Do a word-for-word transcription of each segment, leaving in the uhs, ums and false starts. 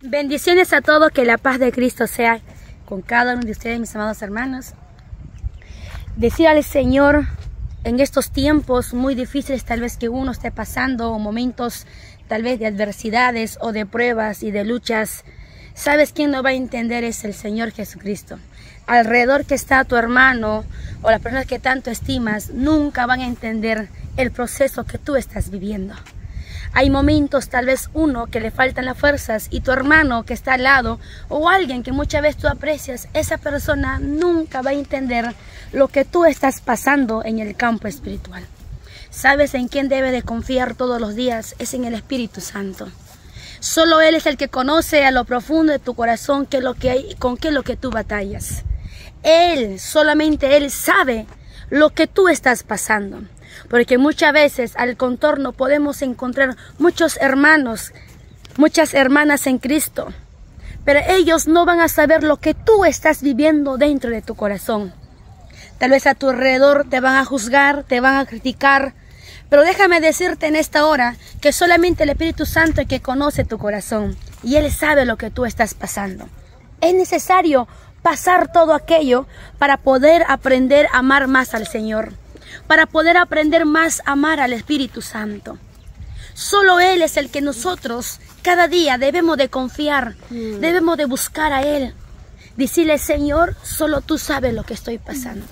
Bendiciones a todos, que la paz de Cristo sea con cada uno de ustedes, mis amados hermanos. Decir al Señor en estos tiempos muy difíciles, tal vez que uno esté pasando, o momentos tal vez de adversidades o de pruebas y de luchas, ¿sabes quién no va a entender? Es el Señor Jesucristo. Alrededor que está tu hermano o las personas que tanto estimas, nunca van a entender el proceso que tú estás viviendo. Hay momentos, tal vez uno, que le faltan las fuerzas, y tu hermano que está al lado, o alguien que muchas veces tú aprecias, esa persona nunca va a entender lo que tú estás pasando en el campo espiritual. ¿Sabes en quién debe de confiar todos los días? Es en el Espíritu Santo. Solo Él es el que conoce a lo profundo de tu corazón qué es lo que hay, con qué es lo que tú batallas. Él, solamente Él sabe lo que tú estás pasando. Porque muchas veces al contorno podemos encontrar muchos hermanos, muchas hermanas en Cristo, pero ellos no van a saber lo que tú estás viviendo dentro de tu corazón. Tal vez a tu alrededor te van a juzgar, te van a criticar, pero déjame decirte en esta hora que solamente el Espíritu Santo es el que conoce tu corazón y Él sabe lo que tú estás pasando. Es necesario pasar todo aquello para poder aprender a amar más al Señor, para poder aprender más a amar al Espíritu Santo. Solo Él es el que nosotros cada día debemos de confiar, mm. debemos de buscar a Él. Decirle: Señor, solo tú sabes lo que estoy pasando.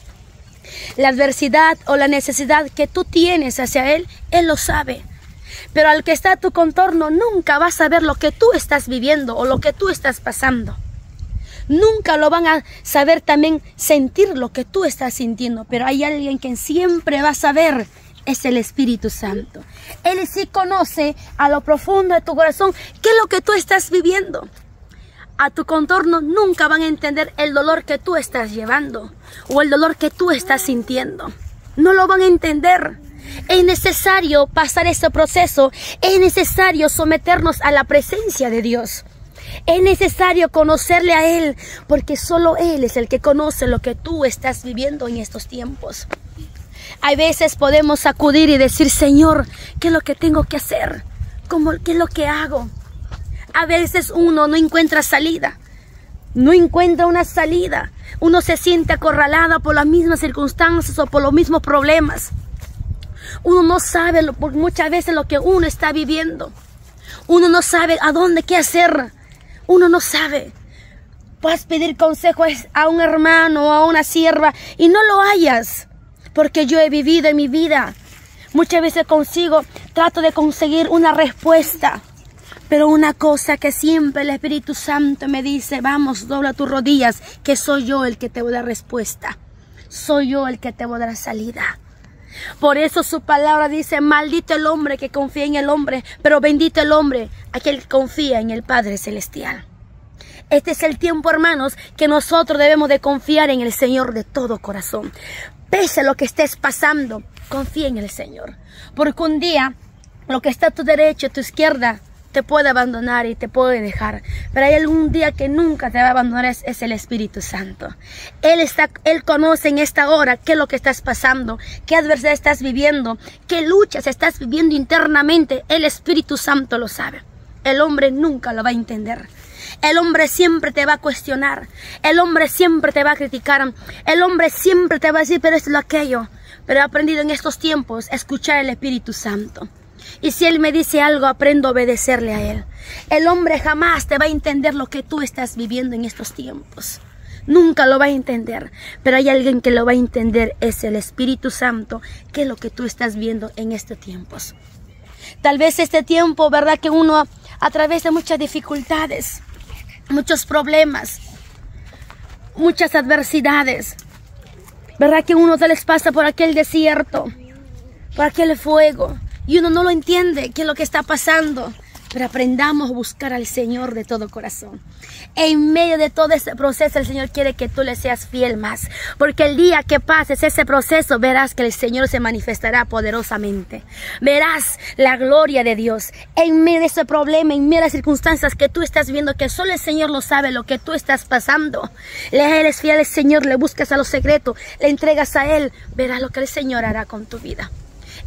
La adversidad o la necesidad que tú tienes hacia Él, Él lo sabe. Pero al que está a tu contorno nunca va a saber lo que tú estás viviendo o lo que tú estás pasando. Nunca lo van a saber también sentir lo que tú estás sintiendo, pero hay alguien que siempre va a saber, es el Espíritu Santo. Él sí conoce a lo profundo de tu corazón qué es lo que tú estás viviendo. A tu contorno nunca van a entender el dolor que tú estás llevando o el dolor que tú estás sintiendo. No lo van a entender. Es necesario pasar ese proceso, es necesario someternos a la presencia de Dios. Es necesario conocerle a Él, porque solo Él es el que conoce lo que tú estás viviendo en estos tiempos. Hay veces podemos acudir y decir: Señor, ¿qué es lo que tengo que hacer? ¿Cómo, ¿Qué es lo que hago? A veces uno no encuentra salida, no encuentra una salida. Uno se siente acorralado por las mismas circunstancias o por los mismos problemas. Uno no sabe lo, muchas veces lo que uno está viviendo. Uno no sabe a dónde, qué hacer. Uno no sabe. Puedes pedir consejo a un hermano o a una sierva y no lo hayas, porque yo he vivido en mi vida. Muchas veces consigo, trato de conseguir una respuesta, pero una cosa que siempre el Espíritu Santo me dice: vamos, dobla tus rodillas, que soy yo el que te voy a dar respuesta. Soy yo el que te voy a dar salida. Por eso su palabra dice: maldito el hombre que confía en el hombre, pero bendito el hombre aquel que confía en el Padre Celestial. Este es el tiempo, hermanos, que nosotros debemos de confiar en el Señor de todo corazón. Pese a lo que estés pasando, confía en el Señor. Porque un día, lo que está a tu derecha, a tu izquierda, te puede abandonar y te puede dejar. Pero hay algún día que nunca te va a abandonar, es, es el Espíritu Santo. Él, está, Él conoce en esta hora qué es lo que estás pasando, qué adversidad estás viviendo, qué luchas estás viviendo internamente. El Espíritu Santo lo sabe. El hombre nunca lo va a entender. El hombre siempre te va a cuestionar. El hombre siempre te va a criticar. El hombre siempre te va a decir: pero esto es lo aquello. Pero he aprendido en estos tiempos a escuchar al Espíritu Santo. Y si Él me dice algo, aprendo a obedecerle a Él. El hombre jamás te va a entender lo que tú estás viviendo en estos tiempos. Nunca lo va a entender. Pero hay alguien que lo va a entender, es el Espíritu Santo, que es lo que tú estás viendo en estos tiempos. Tal vez este tiempo, ¿verdad? Que uno a través de muchas dificultades, muchos problemas, muchas adversidades, ¿verdad? Que uno se les pasa por aquel desierto, por aquel fuego. Y uno no lo entiende, qué es lo que está pasando. Pero aprendamos a buscar al Señor de todo corazón. En medio de todo ese proceso, el Señor quiere que tú le seas fiel más. Porque el día que pases ese proceso, verás que el Señor se manifestará poderosamente. Verás la gloria de Dios. En medio de ese problema, en medio de las circunstancias que tú estás viendo, que solo el Señor lo sabe, lo que tú estás pasando. Le eres fiel al Señor, le buscas a lo secreto, le entregas a Él. Verás lo que el Señor hará con tu vida.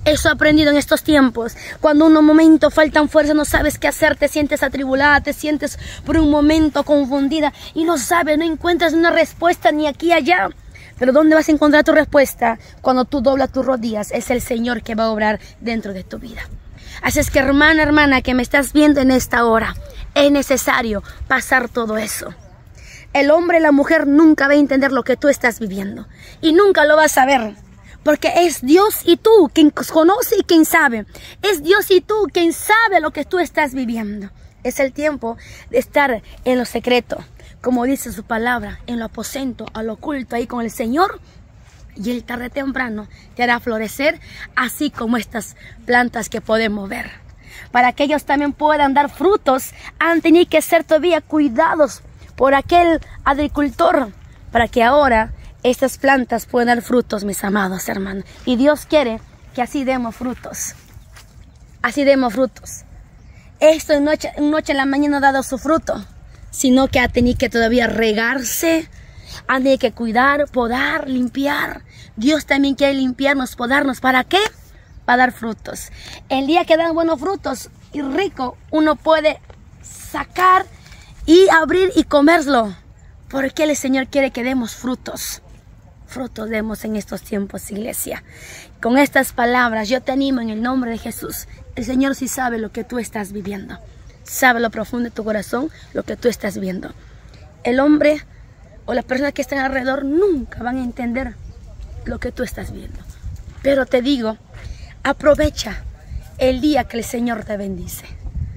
Eso he aprendido en estos tiempos. Cuando en un momento faltan fuerzas, no sabes qué hacer, te sientes atribulada, te sientes por un momento confundida y no sabes, no encuentras una respuesta ni aquí ni allá. Pero ¿dónde vas a encontrar tu respuesta? Cuando tú doblas tus rodillas, es el Señor que va a obrar dentro de tu vida. Así es que, hermana, hermana, que me estás viendo en esta hora, es necesario pasar todo eso. El hombre y la mujer nunca va a entender lo que tú estás viviendo. Y nunca lo vas a ver. Porque es Dios y tú quien conoce y quien sabe. Es Dios y tú quien sabe lo que tú estás viviendo. Es el tiempo de estar en lo secreto. Como dice su palabra, en lo aposento, a lo oculto, ahí con el Señor. Y Él tarde o temprano te hará florecer, así como estas plantas que podemos ver. Para que ellos también puedan dar frutos, han tenido que ser todavía cuidados por aquel agricultor, para que ahora estas plantas puedan dar frutos, mis amados hermanos. Y Dios quiere que así demos frutos. Así demos frutos. Esto en noche, en noche en la mañana no ha dado su fruto, sino que ha tenido que todavía regarse, ha tenido que cuidar, podar, limpiar. Dios también quiere limpiarnos, podarnos. ¿Para qué? Para dar frutos. El día que dan buenos frutos y rico, uno puede sacar y abrir y comerlo. Porque el Señor quiere que demos frutos. Frutos demos en estos tiempos, iglesia. Con estas palabras yo te animo en el nombre de Jesús. El Señor sí sabe lo que tú estás viviendo. Sabe lo profundo de tu corazón, lo que tú estás viendo. El hombre o las personas que están alrededor nunca van a entender lo que tú estás viendo. Pero te digo, aprovecha el día que el Señor te bendice.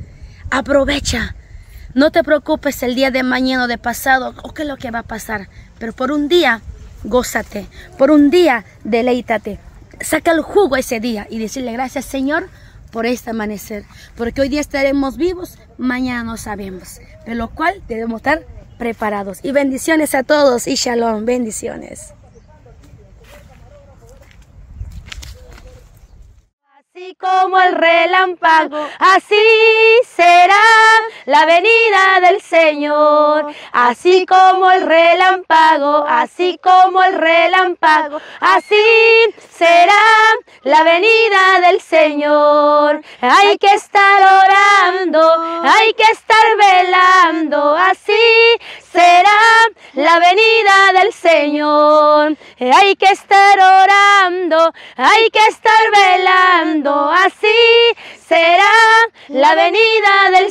Aprovecha. No te preocupes el día de mañana o de pasado o qué es lo que va a pasar. Pero por un día, gózate. Por un día, deleítate. Saca el jugo ese día y decirle gracias, Señor, por este amanecer. Porque hoy día estaremos vivos, mañana no sabemos. De lo cual debemos estar preparados. Y bendiciones a todos y shalom. Bendiciones. Así como el relámpago, así será la venida del Señor. Así como el relámpago, así como el relámpago, así será la venida del Señor. Hay que estar orando, hay que estar velando, así será la venida del Señor. Hay que estar orando, hay que estar velando, así será la venida del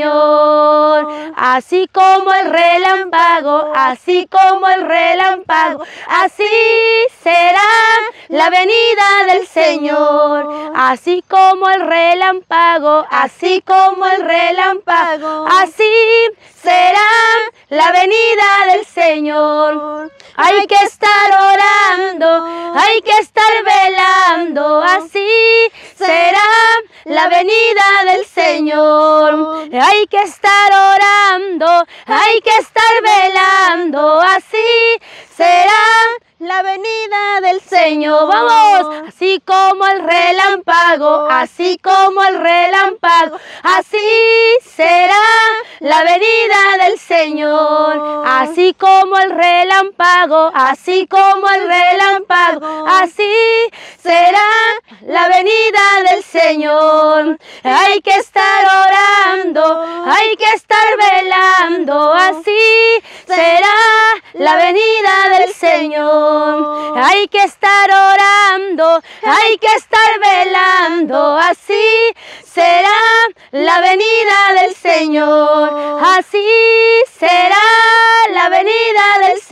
Señor. Así como el relámpago, así como el relámpago, así será la venida del Señor. Así como el relámpago, así como el relámpago, así será la venida del Señor. Hay que estar orando, hay que estar velando, así será la venida del Señor. Hay que estar orando, hay que estar velando, así será la venida del Señor. Vamos, así como el relámpago, así como el relámpago, así será la venida del Señor. Así como el relámpago, así como el relámpago, así será la venida del Señor. Hay que estar orando, hay que estar velando, así será la venida del Señor. Hay que estar orando, hay que estar velando, así será la venida del Señor. Así será la venida del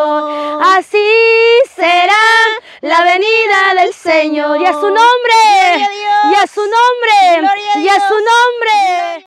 Señor. Así será la venida del Señor. Y a su nombre.